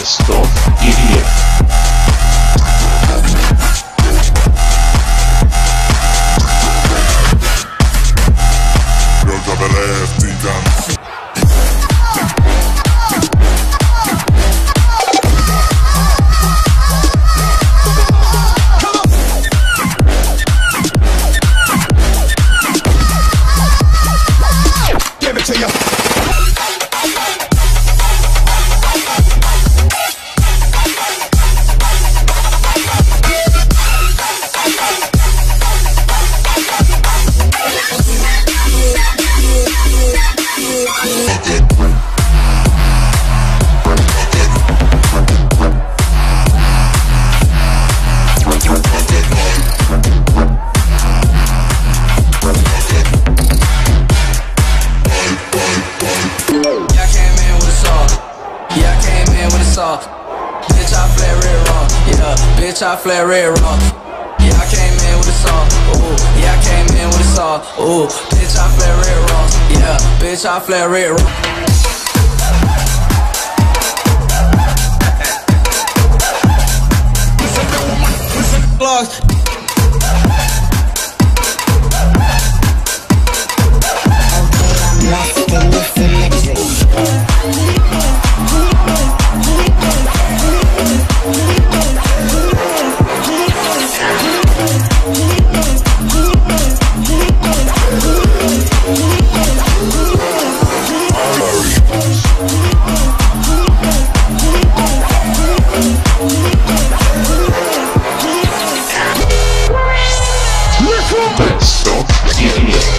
Best of EDM. Give it to you. Bitch, I flare it raw. Yeah, bitch, I flare it raw. Yeah, I came in with a saw. Ooh, yeah, I came in with a saw. Ooh, bitch, I flare it raw. Yeah, bitch, I flare it raw. Best of EDM.